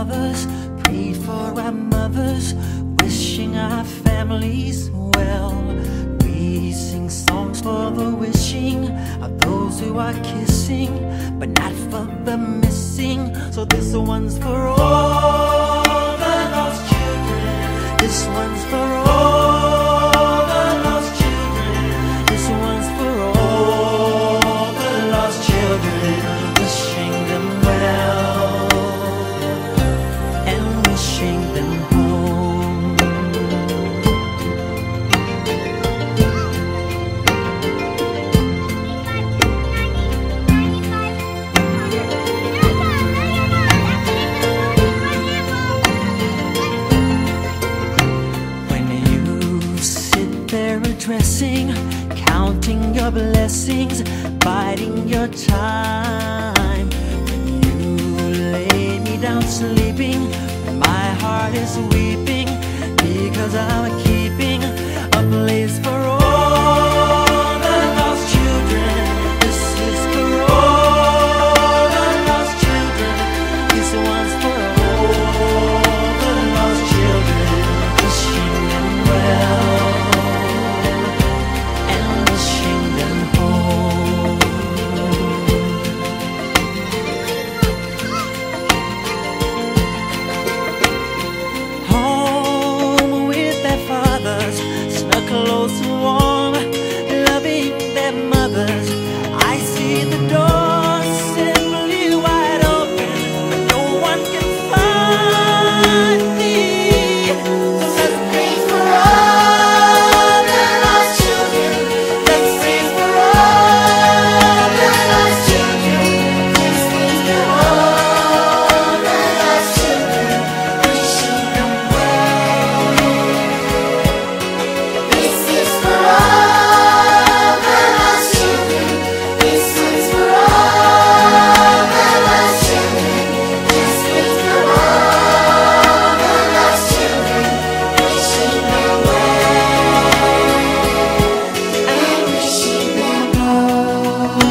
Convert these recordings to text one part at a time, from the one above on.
fathers, prayed for our mothers, wishing our families well. We sing songs for the wishing of those who are kissing, but not for the missing. So this one's for all the lost children. This one's for all the lost children. This one's for all the lost children, wishing them well and wishing them home. When you sit there addressing, counting your blessings, biding your time, when you lay me down sleeping, when my heart is weeping, because I'm keeping a place for all the lost children. This is for all the lost children. This one's for all the lost children, wishing them well and wishing them home. Home with their fathers, snug, close and warm, loving their mothers. I see the door simply wide open, but no one can find me. So let's pray for all the lost children. Let's pray for all the lost children. Let's pray for all the lost children, wishing them well. This is for all the lost children. This is for all the lost children. Let's pray for all the lost children, wishing them well and wishing them home.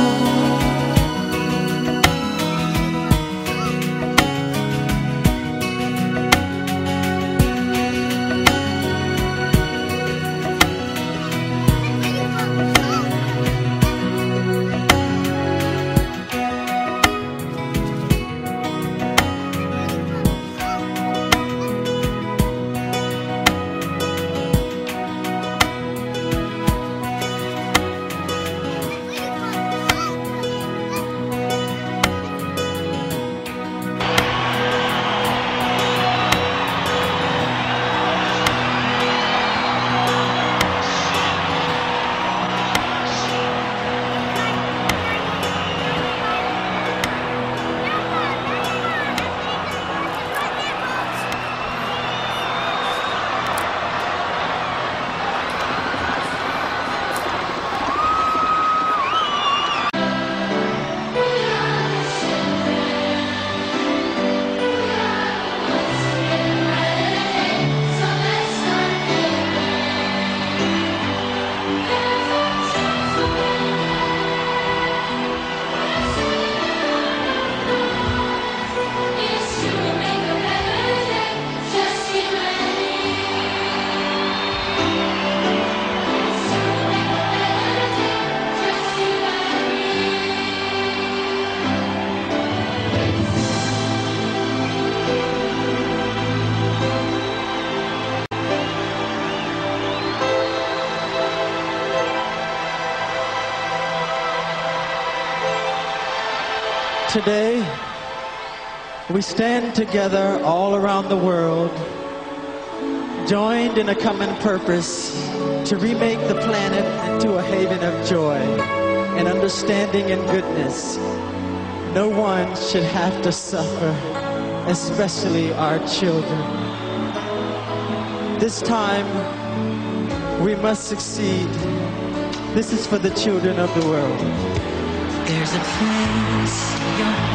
Today, we stand together all around the world, joined in a common purpose to remake the planet into a haven of joy and understanding and goodness. No one should have to suffer, especially our children. This time, we must succeed. This is for the children of the world. There's a place in your